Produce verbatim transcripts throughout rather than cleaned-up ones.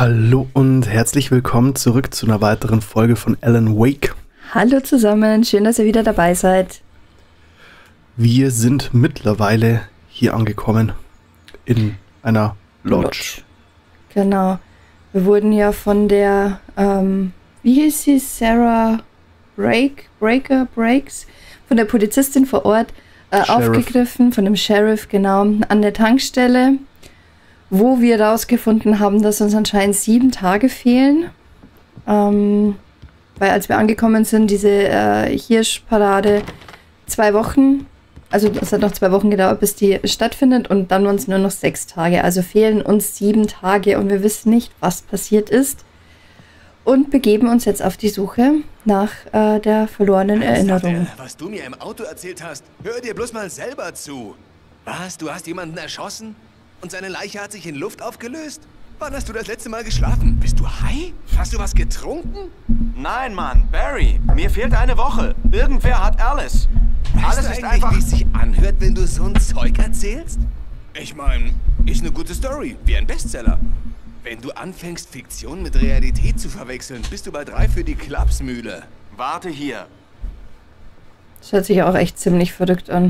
Hallo und herzlich willkommen zurück zu einer weiteren Folge von Alan Wake. Hallo zusammen, schön, dass ihr wieder dabei seid. Wir sind mittlerweile hier angekommen in einer Lodge. Lodge. Genau. Wir wurden ja von der, ähm, wie hieß sie, Sarah Break, Breaker, Breaks, von der Polizistin vor Ort äh, aufgegriffen, von dem Sheriff, genau, an der Tankstelle, wo wir rausgefunden haben, dass uns anscheinend sieben Tage fehlen. Ähm, weil als wir angekommen sind, diese äh, Hirschparade, zwei Wochen, also es hat noch zwei Wochen gedauert, bis die stattfindet und dann waren es nur noch sechs Tage. Also fehlen uns sieben Tage und wir wissen nicht, was passiert ist. Und begeben uns jetzt auf die Suche nach äh, der verlorenen Erinnerung. Was du mir im Auto erzählt hast, hör dir bloß mal selber zu. Was, du hast jemanden erschossen? Und seine Leiche hat sich in Luft aufgelöst? Wann hast du das letzte Mal geschlafen? Bist du high? Hast du was getrunken? Nein, Mann, Barry, mir fehlt eine Woche. Irgendwer hat Alice. Weißt Alles du ist eigentlich, einfach... wie es sich anhört, wenn du so ein Zeug erzählst? Ich meine, ist eine gute Story, wie ein Bestseller. Wenn du anfängst, Fiktion mit Realität zu verwechseln, bist du bald reif für die Klapsmühle. Warte hier. Das hört sich auch echt ziemlich verrückt an.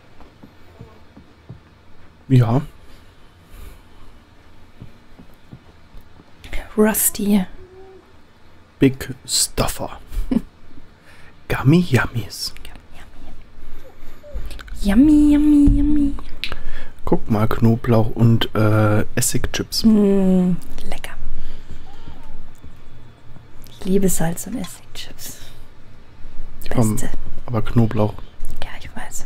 Ja. Rusty. Big Stuffer. Gummy Yummies. Yummy, yummy, yummy. Guck mal, Knoblauch und äh, Essigchips. Mm, lecker. Ich liebe Salz- und Essigchips. Komm, Beste. aber Knoblauch. Ja, ich weiß.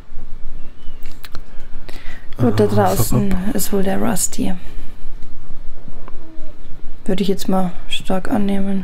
Gut, da Ah, draußen verwirrt. ist wohl der Rusty. Würde ich jetzt mal stark annehmen.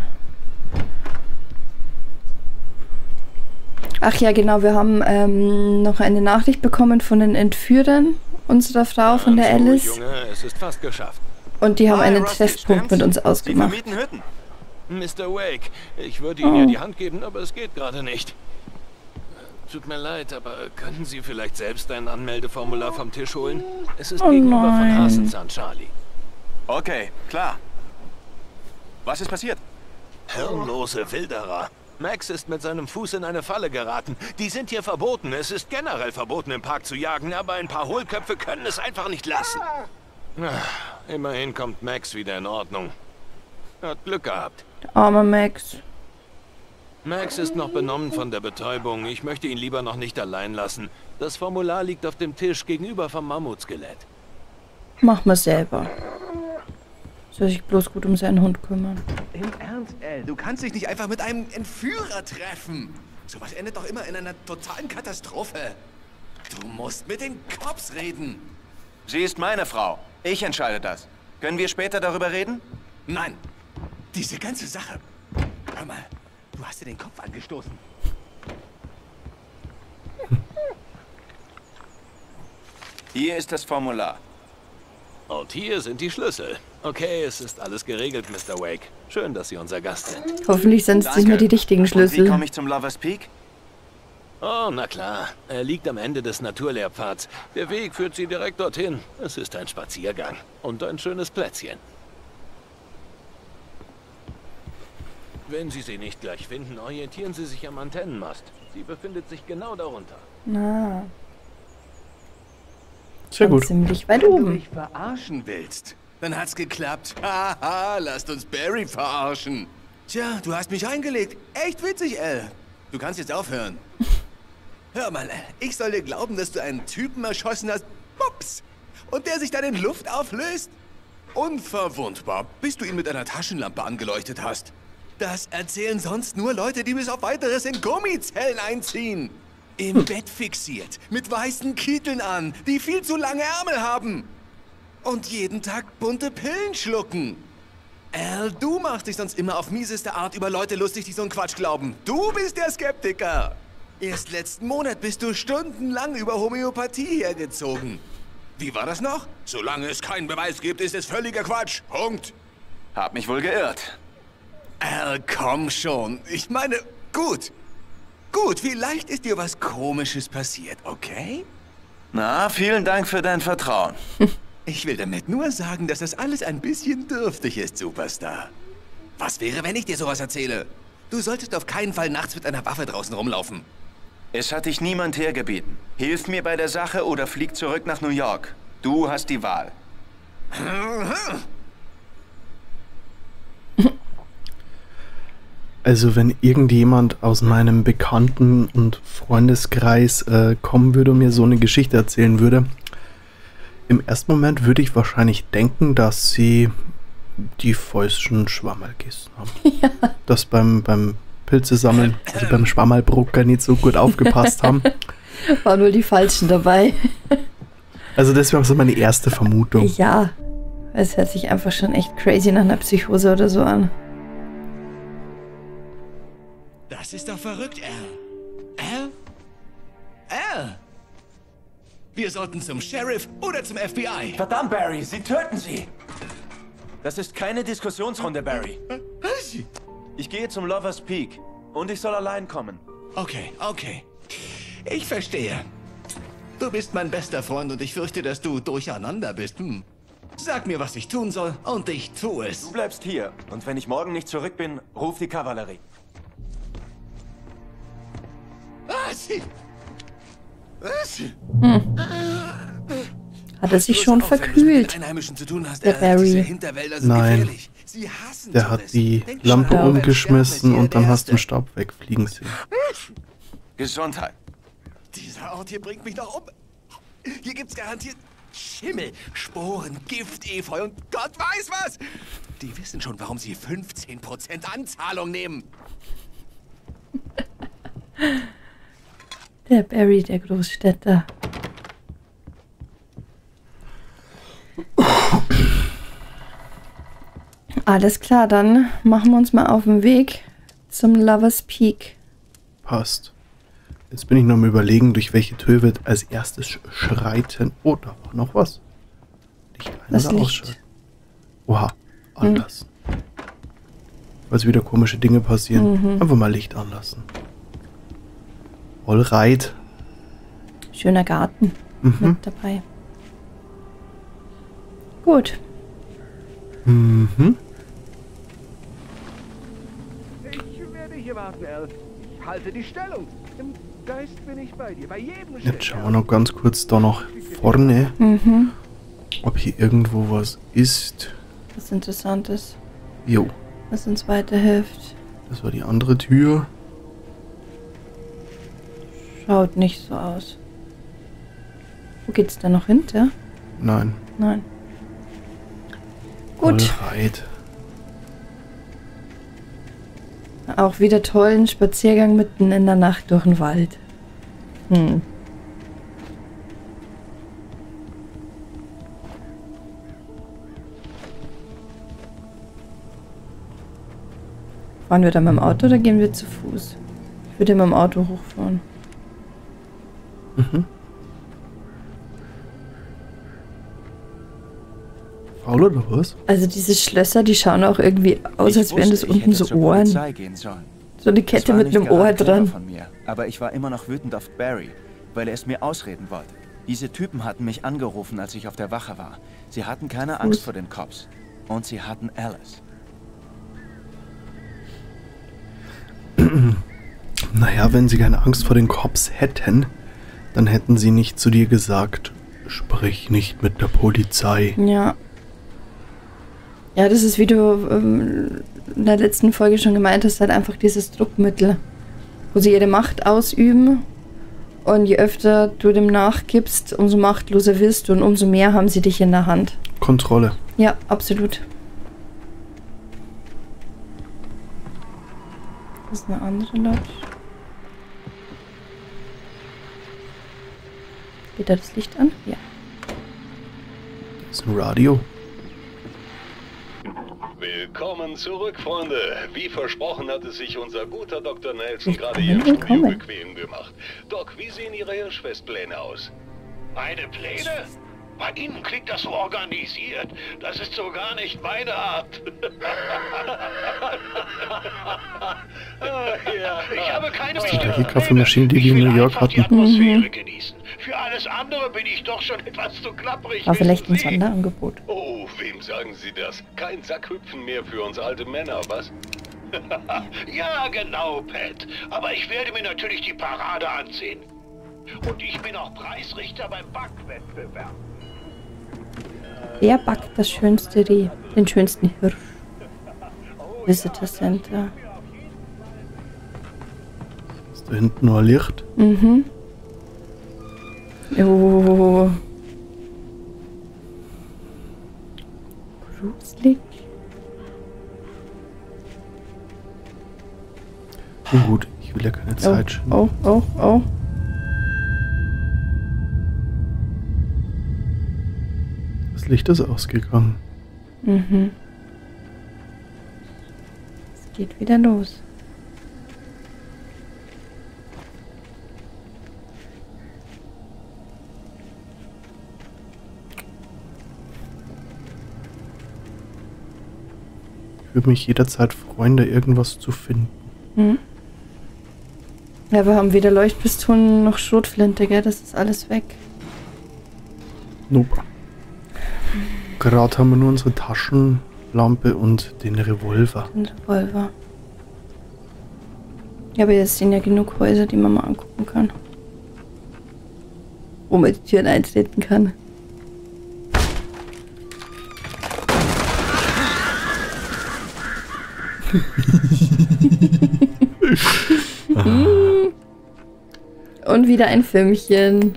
Ach ja, genau, wir haben ähm, noch eine Nachricht bekommen von den Entführern unserer Frau, von der Also, Alice. Junge, es ist fast geschafft. Und die haben Hi, einen Rusty, Treffpunkt stimmt's? mit uns Sie ausgemacht. vermieten Hütten. Mister Wake, ich würde Ihnen Oh. ja die Hand geben, aber es geht gerade nicht. Tut mir leid, aber könnten Sie vielleicht selbst ein Anmeldeformular vom Tisch holen? Es ist Oh gegenüber nein. von Hasenzahn Charlie. Okay, klar. Was ist passiert? Hirnlose Wilderer. Max ist mit seinem Fuß in eine Falle geraten. Die sind hier verboten. Es ist generell verboten, im Park zu jagen, aber ein paar Hohlköpfe können es einfach nicht lassen. Ah, immerhin kommt Max wieder in Ordnung. Er hat Glück gehabt. Armer Max. Max ist noch benommen von der Betäubung. Ich möchte ihn lieber noch nicht allein lassen. Das Formular liegt auf dem Tisch gegenüber vom Mammutskelett. Mach mal selber. Soll sich bloß gut um seinen Hund kümmern. Im Ernst, Al, du kannst dich nicht einfach mit einem Entführer treffen. Sowas endet doch immer in einer totalen Katastrophe. Du musst mit den Cops reden. Sie ist meine Frau. Ich entscheide das. Können wir später darüber reden? Nein, diese ganze Sache. Hör mal, du hast dir den Kopf angestoßen. Hier ist das Formular. Und hier sind die Schlüssel. Okay, es ist alles geregelt, Mister Wake. Schön, dass Sie unser Gast sind. Hoffentlich sind es diesmal die richtigen Und wie Schlüssel. komme ich zum Lovers Peak? Oh, na klar. Er liegt am Ende des Naturlehrpfads. Der Weg führt Sie direkt dorthin. Es ist ein Spaziergang. Und ein schönes Plätzchen. Wenn Sie sie nicht gleich finden, orientieren Sie sich am Antennenmast. Sie befindet sich genau darunter. Na, Sehr gut. ziemlich weit Wenn du oben. mich verarschen willst, dann hat's geklappt. Haha, lasst uns Barry verarschen. Tja, du hast mich eingelegt. Echt witzig, Al. Du kannst jetzt aufhören. Hör mal, Al, ich soll dir glauben, dass du einen Typen erschossen hast. Ups. Und der sich dann in Luft auflöst? Unverwundbar, bis du ihn mit einer Taschenlampe angeleuchtet hast. Das erzählen sonst nur Leute, die bis auf Weiteres in Gummizellen einziehen. Im Bett fixiert, mit weißen Kitteln an, die viel zu lange Ärmel haben. Und jeden Tag bunte Pillen schlucken. Al, du machst dich sonst immer auf mieseste Art über Leute lustig, die so einen Quatsch glauben. Du bist der Skeptiker. Erst letzten Monat bist du stundenlang über Homöopathie hergezogen. Wie war das noch? Solange es keinen Beweis gibt, ist es völliger Quatsch. Punkt. Hab mich wohl geirrt. Al, komm schon. Ich meine, gut. Gut, vielleicht ist dir was Komisches passiert, okay? Na, vielen Dank für dein Vertrauen. Ich will damit nur sagen, dass das alles ein bisschen dürftig ist, Superstar. Was wäre, wenn ich dir sowas erzähle? Du solltest auf keinen Fall nachts mit einer Waffe draußen rumlaufen. Es hat dich niemand hergebeten. Hilf mir bei der Sache oder flieg zurück nach New York. Du hast die Wahl. Also wenn irgendjemand aus meinem Bekannten- und Freundeskreis äh, kommen würde und mir so eine Geschichte erzählen würde, im ersten Moment würde ich wahrscheinlich denken, dass sie die falschen Schwammerlkissen haben. Ja. Dass beim, beim Pilze sammeln, also beim Schwammerlbrucker nicht so gut aufgepasst haben. Waren wohl die Falschen dabei. Also das wäre so meine erste Vermutung. Ja, es hört sich einfach schon echt crazy nach einer Psychose oder so an. Das ist doch verrückt, Al. Al? Al? Wir sollten zum Sheriff oder zum F B I. Verdammt, Barry, sie töten sie. Das ist keine Diskussionsrunde, Barry. Was? Ich gehe zum Lover's Peak und ich soll allein kommen. Okay, okay. Ich verstehe. Du bist mein bester Freund und ich fürchte, dass du durcheinander bist. Hm. Sag mir, was ich tun soll und ich tue es. Du bleibst hier und wenn ich morgen nicht zurück bin, ruf die Kavallerie. Was? Was? Hm. Hat er sich schon verkühlt? Der Barry. Nein. Der hat die Lampe umgeschmissen und dann hast du den Staub wegfliegen sehen. Gesundheit. Dieser Ort hier bringt mich noch um. Hier gibt's garantiert Schimmel, Sporen, Gift, Efeu und Gott weiß was. Die wissen schon, warum sie fünfzehn Prozent Anzahlung nehmen. Der Barry, der Großstädter. Alles klar, dann machen wir uns mal auf den Weg zum Lover's Peak. Passt. Jetzt bin ich noch mal überlegen, durch welche Tür wird als erstes sch schreiten. Oh, da war noch was. Licht ein das oder Licht. ausschalten? Oha, anlassen. Hm. Falls wieder komische Dinge passieren, mhm. einfach mal Licht anlassen. Allright. Schöner Garten mhm. mit dabei. Gut. Mhm. Ich werde hier warten, Al. Ich halte die Stellung. Im Geist bin ich bei dir. Bei jedem Schritt. Jetzt schauen wir noch ganz kurz da nach vorne, mhm. ob hier irgendwo was ist. Was Interessantes. Jo. Was ins zweite Heft. Das war die andere Tür. Schaut nicht so aus. Wo geht's da noch hinter? Nein. Nein. Gut. Allright. Auch wieder tollen Spaziergang mitten in der Nacht durch den Wald. Hm. Fahren wir da mit dem Auto oder gehen wir zu Fuß? Ich würde mit dem Auto hochfahren. Mhm. Faul oder was? Also diese Schlösser, die schauen auch irgendwie aus, Ich als wären das wusste, ich unten hätte so zur Ohren. Polizei gehen sollen. So eine Das Kette war mit nicht einem Ohr gerade clever dran. von mir, aber ich war immer noch wütend auf Barry, weil er es mir ausreden wollte. Diese Typen hatten mich angerufen, als ich auf der Wache war. Sie hatten keine Angst vor den Cops. Und sie hatten Alice. Naja, wenn sie keine Angst vor den Cops hätten, dann hätten sie nicht zu dir gesagt, sprich nicht mit der Polizei. Ja. Ja, das ist, wie du ähm, in der letzten Folge schon gemeint hast, halt einfach dieses Druckmittel, wo sie ihre Macht ausüben und je öfter du dem nachgibst, umso machtloser wirst du und umso mehr haben sie dich in der Hand. Kontrolle. Ja, absolut. Das ist eine andere Lodge. Geht da das Licht an? Ja. Das ist ein Radio. Willkommen zurück, Freunde. Wie versprochen hatte sich unser guter Doktor Nelson gerade Willkommen, hier im Studio willkommen. bequem gemacht. Doc, wie sehen Ihre Hirschfestpläne aus? Meine Pläne? Bei Ihnen klingt das so organisiert. Das ist so gar nicht meine Art. Ich habe keine das ist die gleiche Kaffeemaschine, die wir in New York hatten. Die Atmosphäre genießen. Für alles andere bin ich doch schon etwas zu klapprig. War vielleicht ein Sonderangebot. Oh, wem sagen Sie das? Kein Sackhüpfen mehr für uns alte Männer, was? Ja, genau, Pat. Aber ich werde mir natürlich die Parade ansehen. Und ich bin auch Preisrichter beim Backwettbewerb. Wer backt das schönste Reh? Den schönsten Hirsch? Visitor Center. Ist da hinten nur Licht? Mhm. Oh. Gruselig. Oh gut, ich will ja keine Zeit schinden. Oh, oh, oh. Das Licht ist ausgegangen. Mhm. Es geht wieder los. Ich würde mich jederzeit freuen, da irgendwas zu finden. Mhm. Ja, wir haben weder Leuchtpistolen noch Schrotflinte, gell? Das ist alles weg. Nope. Gerade haben wir nur unsere Taschenlampe und den Revolver. Den Revolver. Ja, aber jetzt sind ja genug Häuser, die man mal angucken kann. Wo man die Türen eintreten kann. Und wieder ein Filmchen.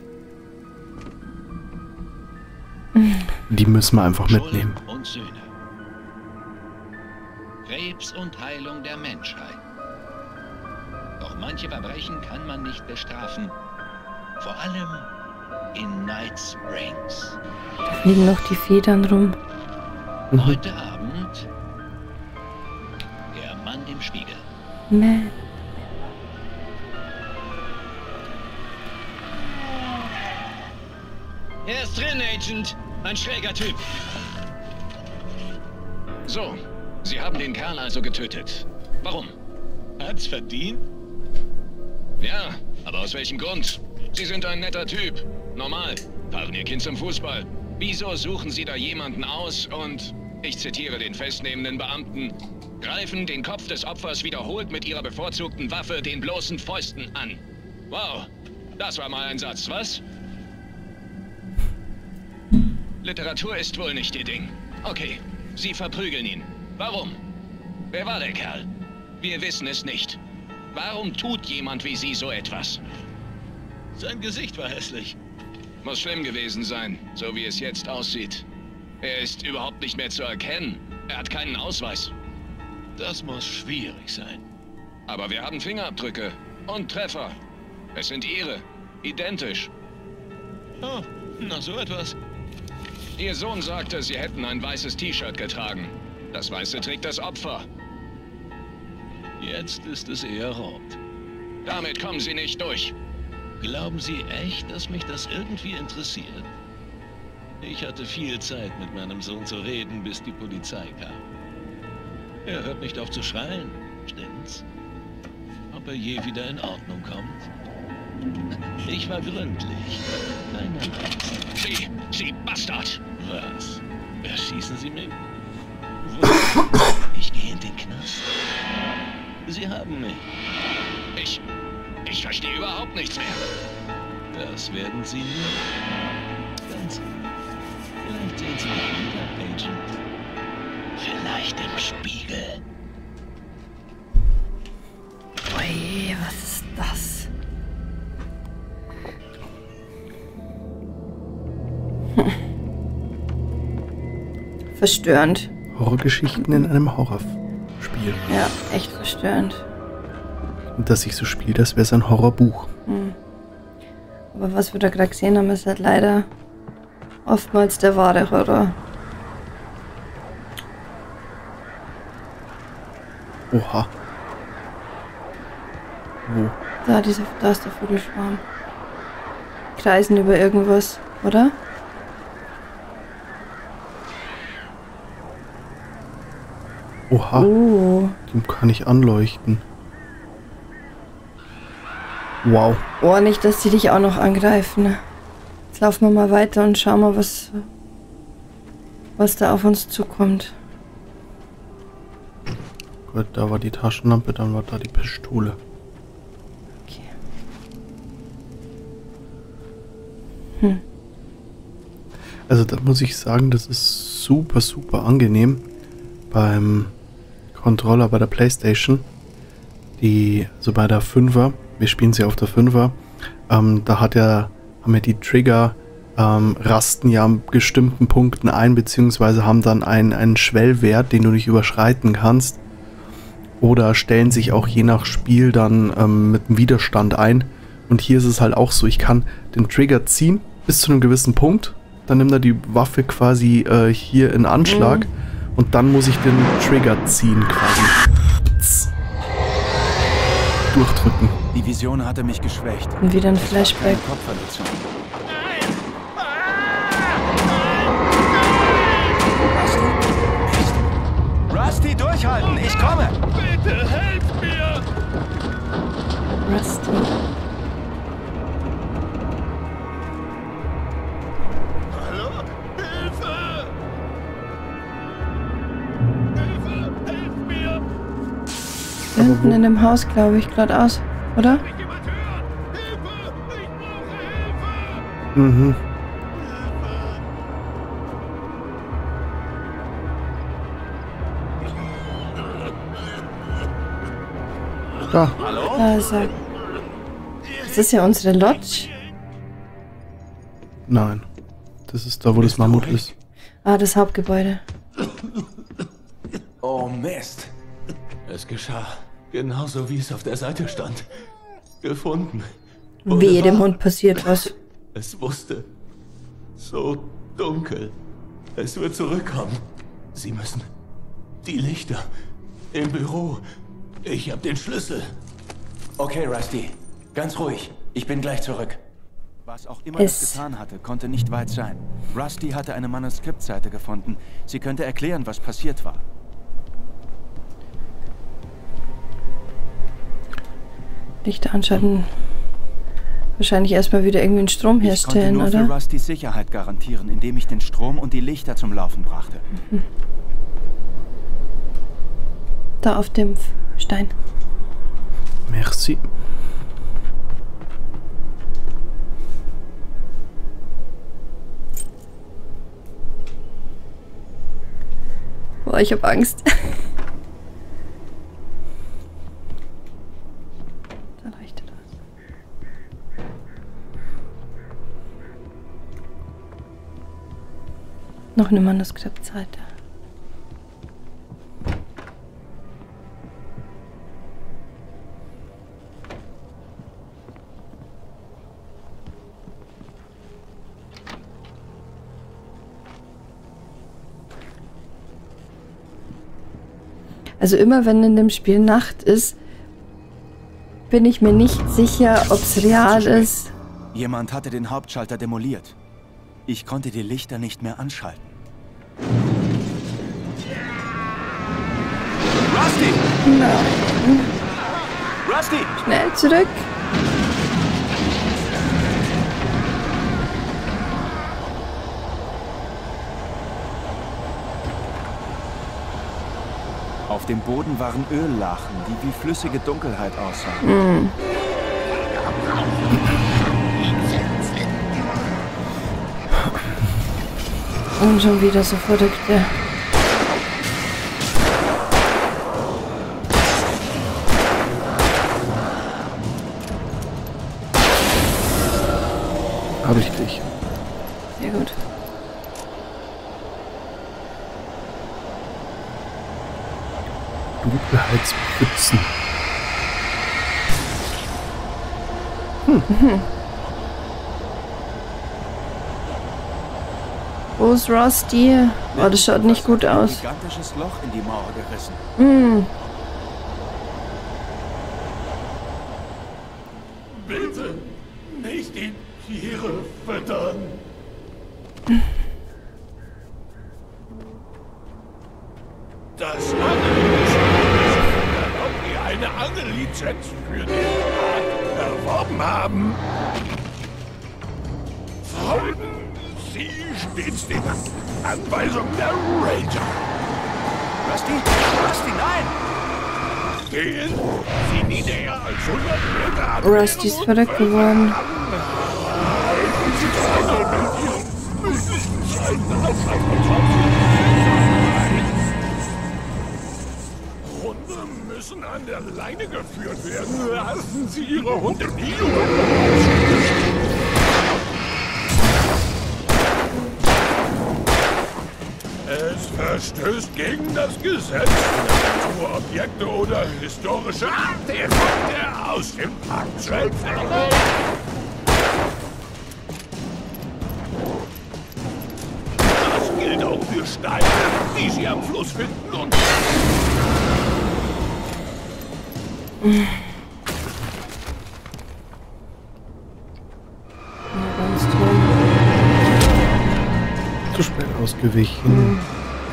Die müssen wir einfach mitnehmen. Und Söhne. Krebs und Heilung der Menschheit. Doch manche Verbrechen kann man nicht bestrafen. Vor allem in Night Springs. Da fliegen noch die Federn rum. Mhm. Heute Abend der Mann im Spiegel. Man. Er ist drin, Agent. Ein schräger Typ. So, Sie haben den Kerl also getötet. Warum? Hat's verdient? Ja, aber aus welchem Grund? Sie sind ein netter Typ. Normal. Fahren Ihr Kind zum Fußball. Wieso suchen Sie da jemanden aus und, ich zitiere den festnehmenden Beamten, greifen den Kopf des Opfers wiederholt mit Ihrer bevorzugten Waffe den bloßen Fäusten an? Wow, das war mal ein Satz, was? Literatur ist wohl nicht Ihr Ding. Okay, Sie verprügeln ihn. Warum? Wer war der Kerl? Wir wissen es nicht. Warum tut jemand wie Sie so etwas? Sein Gesicht war hässlich. Muss schlimm gewesen sein, so wie es jetzt aussieht. Er ist überhaupt nicht mehr zu erkennen. Er hat keinen Ausweis. Das muss schwierig sein. Aber wir haben Fingerabdrücke und Treffer. Es sind Ihre. Identisch. Oh, na so etwas. Ihr Sohn sagte, Sie hätten ein weißes T-Shirt getragen. Das Weiße trägt das Opfer. Jetzt ist es eher rot. Damit kommen Sie nicht durch. Glauben Sie echt, dass mich das irgendwie interessiert? Ich hatte viel Zeit, mit meinem Sohn zu reden, bis die Polizei kam. Er hört nicht auf zu schreien, stimmt's? Ob er je wieder in Ordnung kommt? Ich war gründlich. Keine Angst. Sie, Sie Bastard! Was? Erschießen Sie mich? Ich gehe in den Knast. Sie haben mich. Ich... Ich verstehe überhaupt nichts mehr. Das werden Sie nie. Ganz... Vielleicht sehen Sie mich wieder, Agent. Vielleicht im Spiegel. Ui, was ist das? Hm. Verstörend. Horrorgeschichten in einem Horrorspiel. Ja, echt verstörend. Und dass sich so spielt, als wäre es ein Horrorbuch. Hm. Aber was wir da gerade gesehen haben, ist halt leider oftmals der wahre Horror. Oha. Wo? Da, diese, da ist der Vogelschwarm. Kreisen über irgendwas, oder? Oha. Oh. Den kann ich anleuchten. Wow. Oh, nicht, dass die dich auch noch angreifen. Jetzt laufen wir mal weiter und schauen mal, was, was da auf uns zukommt. Gut, da war die Taschenlampe, dann war da die Pistole. Okay. Hm. Also da muss ich sagen, das ist super, super angenehm beim Controller bei der PlayStation. Die, also bei der Fünfer, wir spielen sie auf der Fünfer, ähm, da hat ja, haben ja die Trigger ähm, rasten ja an bestimmten Punkten ein, beziehungsweise haben dann einen, einen Schwellwert, den du nicht überschreiten kannst. Oder stellen sich auch je nach Spiel dann ähm, mit einem Widerstand ein. Und hier ist es halt auch so, ich kann den Trigger ziehen bis zu einem gewissen Punkt. Dann nimmt er die Waffe quasi äh, hier in Anschlag. Mhm. Und dann muss ich den Trigger ziehen quasi. Pss. Durchdrücken. Die Vision hatte mich geschwächt. Und wieder ein Flashback. Rusty, durchhalten! Ich komme! Bitte helft mir! Rusty. Hallo? Hilfe! Hilfe! Helft mir! Hinten in dem Haus, glaube ich, geradeaus, oder? Kann mich jemand hören? Hilfe! Ich brauche Hilfe! Mhm. Da. Da ist er. Das ist ja unsere Lodge. Nein. Das ist da, wo das Mammut ist. Ah, das Hauptgebäude. Oh Mist. Es geschah genauso, wie es auf der Seite stand. Gefunden. Wehe, dem Hund passiert was. Es wusste. So dunkel. Es wird zurückkommen. Sie müssen. Die Lichter. Im Büro. Ich hab den Schlüssel. Okay, Rusty. Ganz ruhig. Ich bin gleich zurück. Was auch immer Es es getan hatte, konnte nicht weit sein. Rusty hatte eine Manuskriptseite gefunden. Sie könnte erklären, was passiert war. Lichter anschalten. Wahrscheinlich erstmal wieder irgendwie einen Strom herstellen, ich konnte nur oder? für Rustys Sicherheit garantieren, indem ich den Strom und die Lichter zum Laufen brachte. Mhm. Da auf dem Stein. Merci. Boah, ich hab Angst. Da leuchtet was. Noch eine Manuskriptseite. Also immer wenn in dem Spiel Nacht ist, bin ich mir nicht sicher, ob es real ist. Jemand hatte den Hauptschalter demoliert. Ich konnte die Lichter nicht mehr anschalten. Rusty! Nein. Rusty! Schnell zurück. Auf dem Boden waren Öllachen, die wie flüssige Dunkelheit aussahen. Mm. Und schon wieder so Verrückte. Habe ich dich. Sehr gut. Dunkelheitspfützen. Hm. Mhm. Wo ist Rusty? Oh, das schaut nicht gut aus. Ein gigantisches Loch in die Mauer gerissen. Mm. Bitte nicht die Tiere füttern. Das andere Lizenz für den Park erworben haben, folgen Sie stets den Anweisungen der Ranger. Rusty? Rusty, nein! Gehen Sie nie näher als hundert Meter an. Rusty ist verrückt geworden. Halten Sie Zoll mit Ihren möglichen Zeiten auf Hunde müssen an der Leine geführt werden. Lassen Sie Ihre Hunde nie los. Es verstößt gegen das Gesetz, Naturobjekte oder historische Artefakte aus dem Park zu entfernen. Das gilt auch für Steine, die Sie am Fluss finden und... Zu spät ausgewichen. Mhm.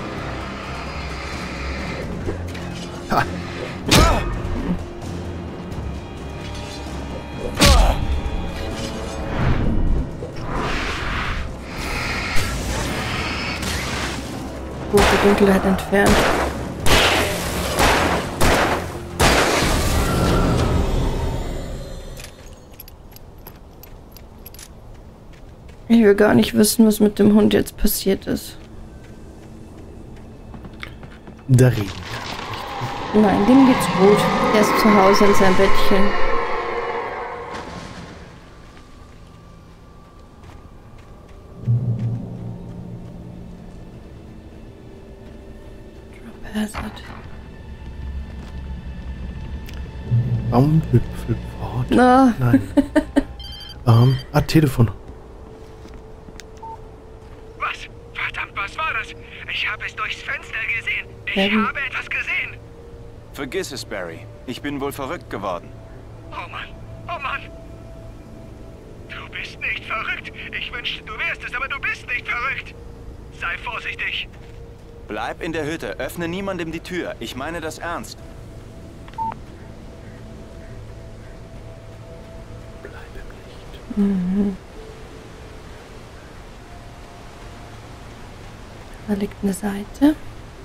Ha. Gut, die Dunkelheit entfernt. Ich will gar nicht wissen, was mit dem Hund jetzt passiert ist. Da reden wir. Nein, dem geht's gut. Er ist zu Hause in seinem Bettchen. Drop Hazard. Baumwipfelpfad. Na. Nein. ähm, ah, Telefon. Was war das? Ich habe es durchs Fenster gesehen. Ich ähm. habe etwas gesehen. Vergiss es, Barry. Ich bin wohl verrückt geworden. Oh Mann, oh Mann. Du bist nicht verrückt. Ich wünschte, du wärst es, aber du bist nicht verrückt. Sei vorsichtig. Bleib in der Hütte. Öffne niemandem die Tür. Ich meine das ernst. Bleib im Licht. Mhm. Da liegt eine Seite.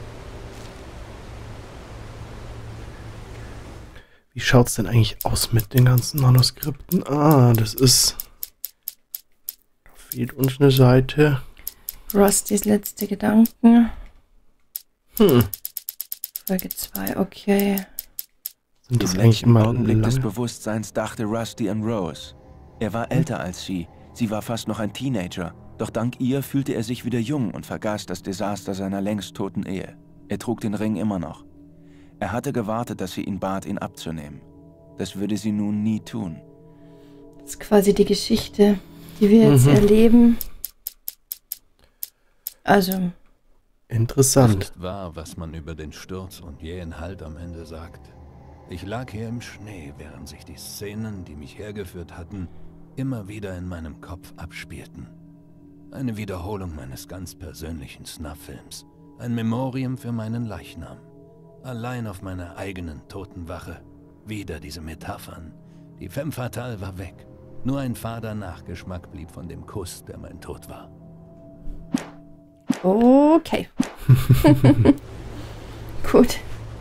Wie schaut's denn eigentlich aus mit den ganzen Manuskripten? Ah, das ist... Da fehlt uns eine Seite. Rustys letzte Gedanken. Hm. Folge zwei, okay. Sind das Im eigentlich letzten immer Augenblick lange? des Bewusstseins dachte Rusty an Rose. Er war älter als sie. Sie war fast noch ein Teenager. Doch dank ihr fühlte er sich wieder jung und vergaß das Desaster seiner längst toten Ehe. Er trug den Ring immer noch. Er hatte gewartet, dass sie ihn bat, ihn abzunehmen. Das würde sie nun nie tun. Das ist quasi die Geschichte, die wir jetzt Mhm. erleben. Also. Interessant. Es ist wahr, was man über den Sturz und jähen Halt am Ende sagt. Ich lag hier im Schnee, während sich die Szenen, die mich hergeführt hatten, immer wieder in meinem Kopf abspielten. Eine Wiederholung meines ganz persönlichen Snuff-Films. Ein Memorium für meinen Leichnam. Allein auf meiner eigenen Totenwache. Wieder diese Metaphern. Die Femme Fatale war weg. Nur ein fader Nachgeschmack blieb von dem Kuss, der mein Tod war. Okay. Gut.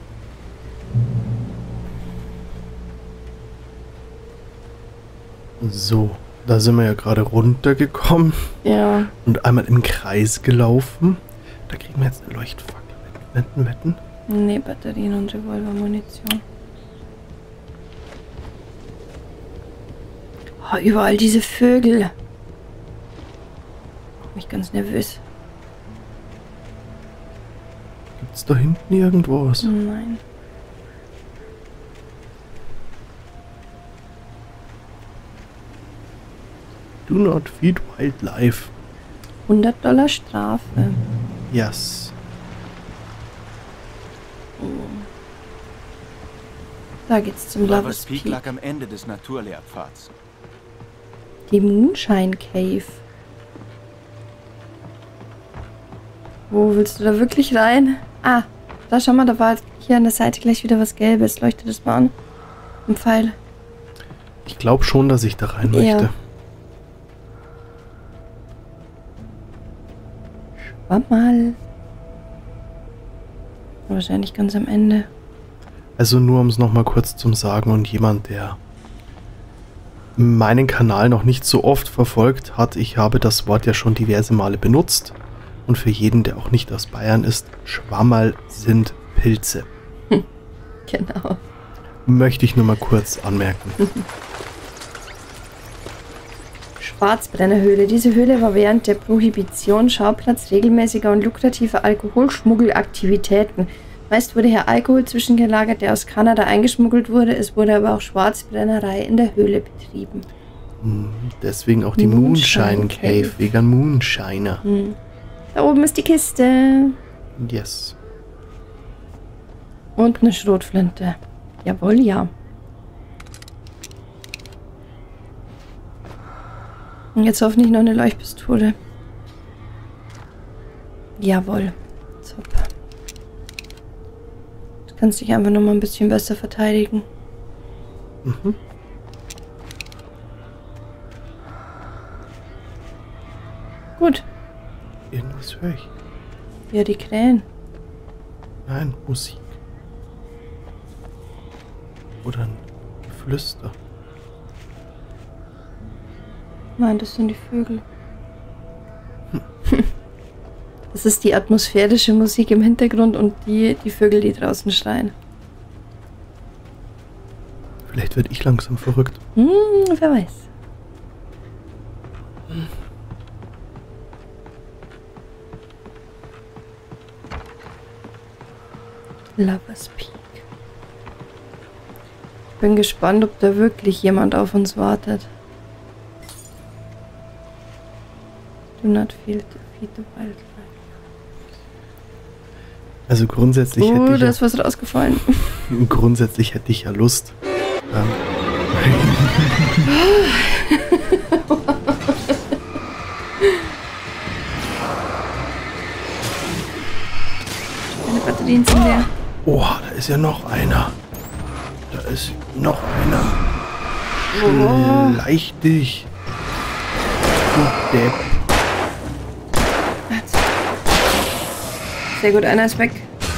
So, da sind wir ja gerade runtergekommen. Ja. Und einmal im Kreis gelaufen. Da kriegen wir jetzt eine Leuchtfackel. Wetten, wetten? Nee, Batterien und Revolvermunition. Oh, überall diese Vögel. Macht mich ganz nervös. Gibt's da hinten irgendwas? Nein. Do not feed wildlife. hundert Dollar Strafe. Yes. Oh. Da geht's zum Lovers Peak Peak. lag am Ende des Naturlehrpfads. Die Moonshine Cave. Wo willst du da wirklich rein? Ah, da schau mal, da war hier an der Seite gleich wieder was Gelbes. Leuchtet das mal an. Ein Pfeil. Ich glaube schon, dass ich da rein Ja. möchte. Schwamm mal. Wahrscheinlich ganz am Ende. Also nur um es nochmal kurz zum Sagen und jemand, der meinen Kanal noch nicht so oft verfolgt hat, ich habe das Wort ja schon diverse Male benutzt. Und für jeden, der auch nicht aus Bayern ist, Schwammerl sind Pilze. Hm. Genau. Möchte ich nur mal kurz anmerken. Schwarzbrennerhöhle. Diese Höhle war während der Prohibition Schauplatz regelmäßiger und lukrativer Alkoholschmuggelaktivitäten. Meist wurde hier Alkohol zwischengelagert, der aus Kanada eingeschmuggelt wurde. Es wurde aber auch Schwarzbrennerei in der Höhle betrieben. Hm, deswegen auch die Moonshine, Moonshine Cave, Cave. wegen Moonshiner. Hm. Da oben ist die Kiste. Yes. Und eine Schrotflinte. Jawohl, ja. Und jetzt hoffentlich noch eine Leuchtpistole. Jawohl. Super. Du kannst dich einfach noch mal ein bisschen besser verteidigen. Mhm. Gut. Irgendwas höre ich. Ja, die Krähen. Nein, Musik. Oder ein Geflüster. Nein, das sind die Vögel. Das ist die atmosphärische Musik im Hintergrund und die, die Vögel, die draußen schreien. Vielleicht werde ich langsam verrückt. Hm, wer weiß. Lovers Peak. Ich bin gespannt, ob da wirklich jemand auf uns wartet. Do not feel to feed the wildlife. Also grundsätzlich Oh, hätte ich da ja, ist was rausgefallen. grundsätzlich hätte ich ja Lust. Ähm, Meine Batterien sind leer. oh, da ist ja noch einer. Da ist noch einer. Oh. Schleich dich. Du Depp. Sehr gut, einer ist weg.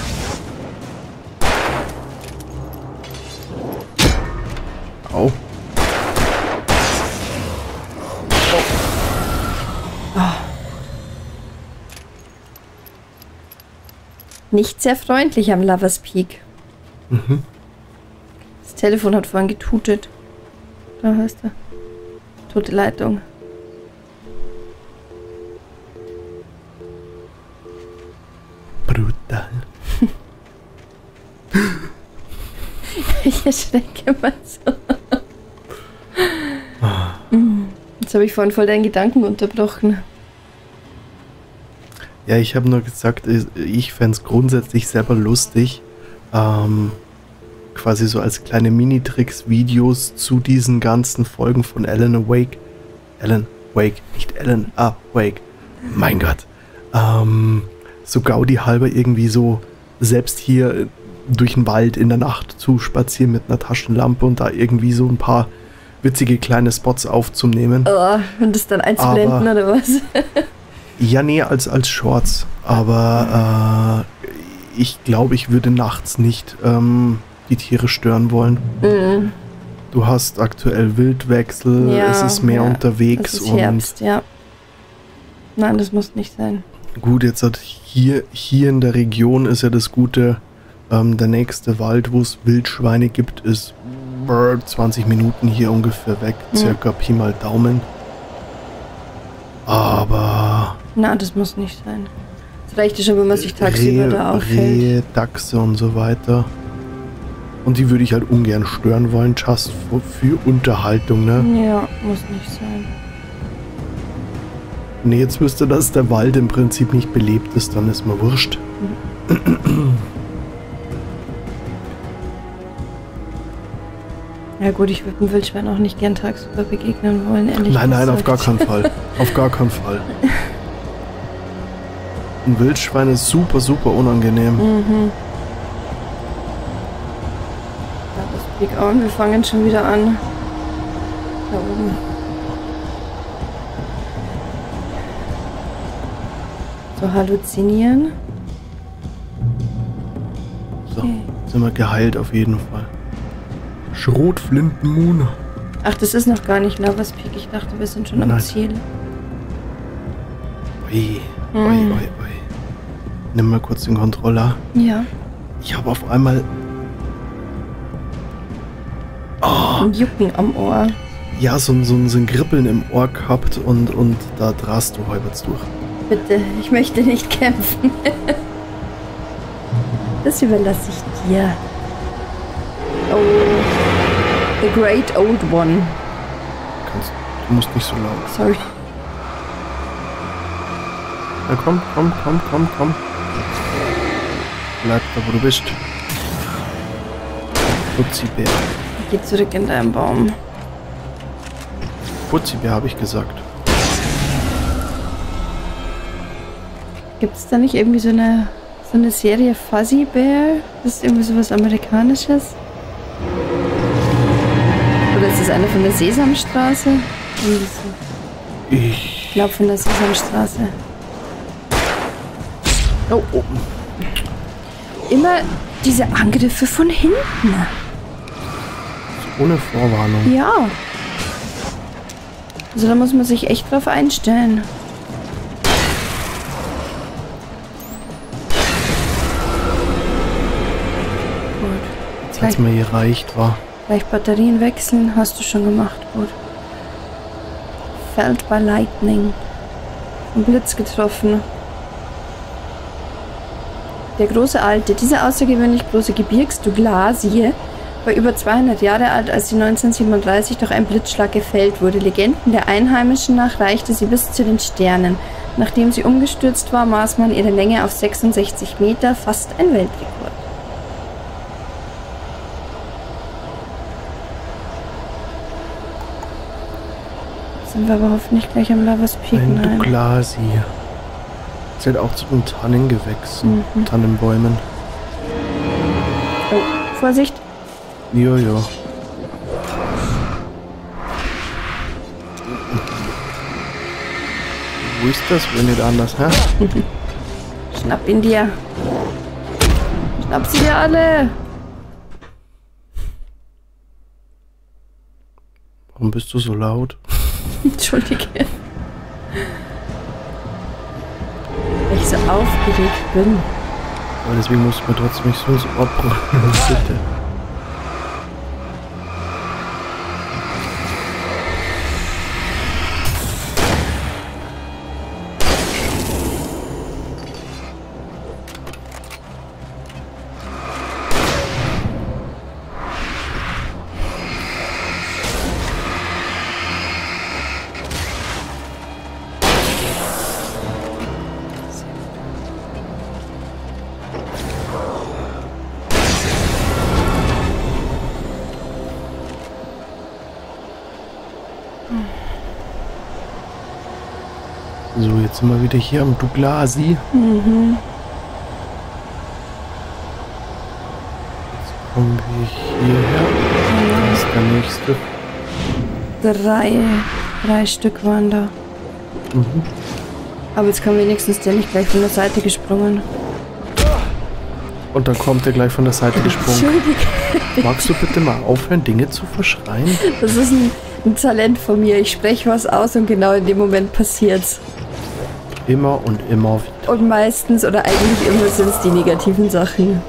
Au. Nicht sehr freundlich am Lovers Peak. Mhm. Das Telefon hat vorhin getutet. Da hörst du. Tote Leitung. Brutal. Ich erschrecke mal so. Jetzt habe ich vorhin voll deinen Gedanken unterbrochen. Ja, ich habe nur gesagt, ich fände es grundsätzlich selber lustig, ähm, quasi so als kleine Minitricks-Videos zu diesen ganzen Folgen von Alan Awake. Alan Wake, nicht Alan Awake. Mein Gott. Ähm, so Gaudi halber irgendwie so selbst hier durch den Wald in der Nacht zu spazieren mit einer Taschenlampe und da irgendwie so ein paar witzige kleine Spots aufzunehmen. Oh, und das dann einzublenden Aber, oder was? Ja, nee, als, als Shorts. Aber äh, ich glaube, ich würde nachts nicht ähm, die Tiere stören wollen. Mhm. Du hast aktuell Wildwechsel, Ja, es ist mehr ja, unterwegs. Es ist und Herbst, ja. Nein, das muss nicht sein. gut, jetzt hat hier, hier in der Region ist ja das Gute, ähm, der nächste Wald, wo es Wildschweine gibt, ist brr, zwanzig Minuten hier ungefähr weg, Mhm. circa Pi mal Daumen. Aber Nein, das muss nicht sein. Es reicht ja schon, wenn man sich tagsüber Rehe, da aufhält. Rehe, Dachse und so weiter. Und die würde ich halt ungern stören wollen, just für, für Unterhaltung, ne? Ja, muss nicht sein. Nee, jetzt wüsste, dass der Wald im Prinzip nicht belebt ist, dann ist mir wurscht. Ja gut, ich würde dem Wildschwein auch nicht gern tagsüber begegnen wollen, ehrlich Nein, nein, auf gesagt. gar keinen Fall. Auf gar keinen Fall. Ein Wildschwein ist super, super unangenehm. Mhm. Ja, das Speak on, wir fangen schon wieder an. Da oben. So halluzinieren. So, okay. Sind wir geheilt auf jeden Fall. Schrotflintenmoon. Ach, das ist noch gar nicht Lovers Peak. Ich dachte, wir sind schon am Nein. Ziel. Ui, ui, ui, ui. Nimm mal kurz den Controller. Ja. Ich habe auf einmal... Oh. Ein Jucken am Ohr. Ja, so, so, so ein Kribbeln im Ohr gehabt und, und da drast du halbwegs durch. Bitte, ich möchte nicht kämpfen. Das überlasse ich dir. Oh. The Great Old One. Kannst, du musst nicht so laut. Sorry. Na komm, komm, komm, komm, komm. Bleib da, wo du bist. Putzibär. Geh zurück in deinen Baum. Putzibär, habe ich gesagt. Gibt es da nicht irgendwie so eine, so eine Serie Fuzzy Bear? Das ist irgendwie sowas Amerikanisches? Oder ist das eine von der Sesamstraße? Ich glaube von der Sesamstraße. Oh, oh. Immer diese Angriffe von hinten. Ohne Vorwarnung. Ja. Also da muss man sich echt drauf einstellen. Gut. Als mir gereicht war. Gleich Batterien wechseln, hast du schon gemacht. Gut. Felled by Lightning. Ein Blitz getroffen. Der große Alte, dieser außergewöhnlich große Gebirgsdouglasie, war über zweihundert Jahre alt, als sie neunzehnhundertsiebenunddreißig durch einen Blitzschlag gefällt wurde. Legenden der Einheimischen nach reichte sie bis zu den Sternen. Nachdem sie umgestürzt war, maß man ihre Länge auf sechsundsechzig Meter, fast ein Weltrekord. Sind wir aber hoffentlich gleich am Lovers Peak. Ein Douglasie. Zählt auch zu den Tannengewächsen, mhm. Tannenbäumen. Oh, Vorsicht! Jo, jo. Wo ist das, wenn nicht anders, hä? Schnapp ihn dir. Schnapp sie dir alle. Warum bist du so laut? Entschuldige. Weil ich so aufgeregt bin. Aber deswegen musst du mir trotzdem nicht so ins Ohr brüllen. Bitte. So, jetzt sind wir wieder hier am Douglasie. Mhm. Jetzt kommen wir hierher. Ja. Das ist der nächste. Drei, drei Stück waren da. Mhm. Aber jetzt kam wenigstens der nicht gleich von der Seite gesprungen. Und dann kommt er gleich von der Seite gesprungen. Entschuldige. Magst du bitte mal aufhören, Dinge zu verschreien? Das ist ein, ein Talent von mir. Ich spreche was aus und genau in dem Moment passiert's. Immer und immer wieder. Und meistens oder eigentlich immer sind es die negativen Sachen.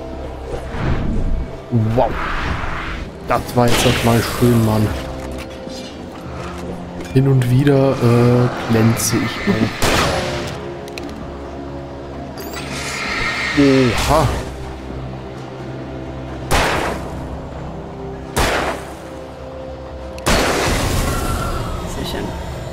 Wow. Das war jetzt auch mal schön, Mann. Hin und wieder äh, glänze ich auch. Oha. Sehr schön.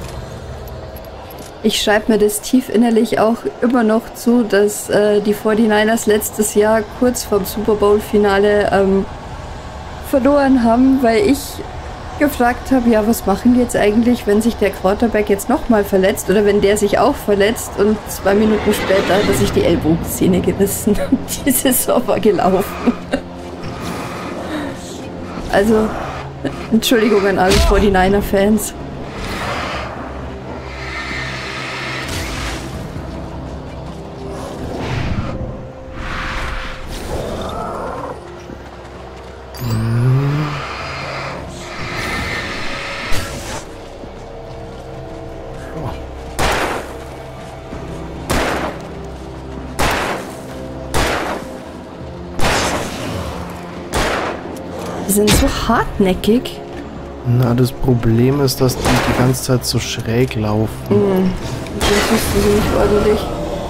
Ich schreibe mir das tief innerlich auch immer noch zu, dass äh, die forty-niners letztes Jahr kurz vorm Super Bowl-Finale ähm, verloren haben, weil ich gefragt habe, ja, was machen die jetzt eigentlich, wenn sich der Quarterback jetzt nochmal verletzt oder wenn der sich auch verletzt, und zwei Minuten später hat er sich die Ellbogensehne gerissen und die Saison war gelaufen. Also, Entschuldigung an alle forty-niner-Fans. Die sind so hartnäckig. Na, das Problem ist, dass die die ganze Zeit so schräg laufen. Mhm. Das wussten sie nicht ordentlich.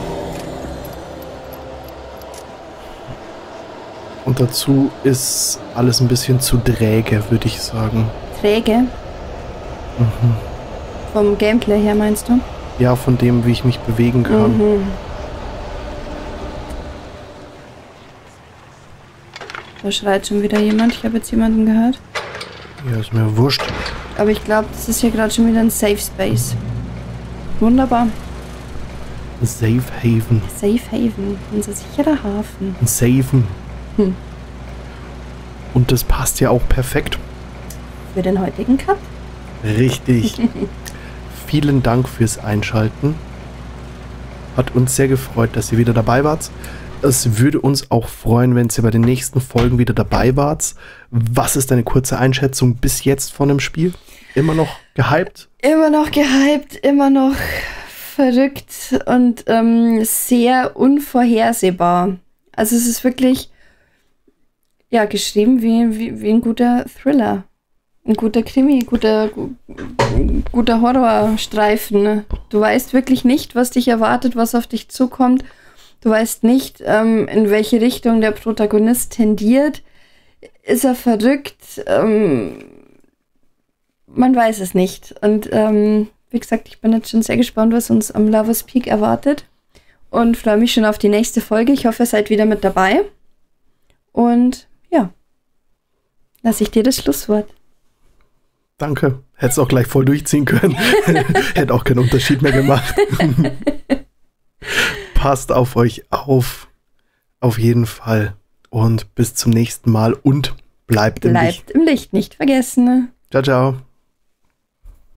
Und dazu ist alles ein bisschen zu träge, würde ich sagen. Träge? Mhm. Vom Gameplay her meinst du? Ja, von dem, wie ich mich bewegen kann. Mhm. Da schreit schon wieder jemand. Ich habe jetzt jemanden gehört. Ja, ist mir wurscht. Aber ich glaube, das ist hier gerade schon wieder ein Safe Space. Wunderbar. Safe Haven. Safe Haven. Unser sicherer Hafen. Ein Safen. Hm. Und das passt ja auch perfekt. Für den heutigen Cut. Richtig. Vielen Dank fürs Einschalten. Hat uns sehr gefreut, dass ihr wieder dabei wart. Es würde uns auch freuen, wenn ihr bei den nächsten Folgen wieder dabei wart. Was ist deine kurze Einschätzung bis jetzt von dem Spiel? Immer noch gehypt? Immer noch gehypt, immer noch verrückt und ähm, sehr unvorhersehbar. Also es ist wirklich ja geschrieben wie, wie, wie ein guter Thriller. Ein guter Krimi, guter, guter Horrorstreifen. Du weißt wirklich nicht, was dich erwartet, was auf dich zukommt. Du weißt nicht, ähm, in welche Richtung der Protagonist tendiert. Ist er verrückt? Ähm, man weiß es nicht. Und ähm, wie gesagt, ich bin jetzt schon sehr gespannt, was uns am Lovers Peak erwartet. Und freue mich schon auf die nächste Folge. Ich hoffe, ihr seid wieder mit dabei. Und ja, lasse ich dir das Schlusswort. Danke. Hättest auch gleich voll durchziehen können. Hätte auch keinen Unterschied mehr gemacht. Passt auf euch auf. Auf jeden Fall. Und bis zum nächsten Mal. Und bleibt im Bleibt Licht. Bleibt im Licht, nicht vergessen. Ciao, ciao.